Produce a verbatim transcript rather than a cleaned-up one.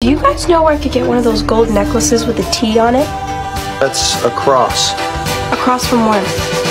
Do you guys know where I could get one of those gold necklaces with a T on it? That's a cross. Across from where?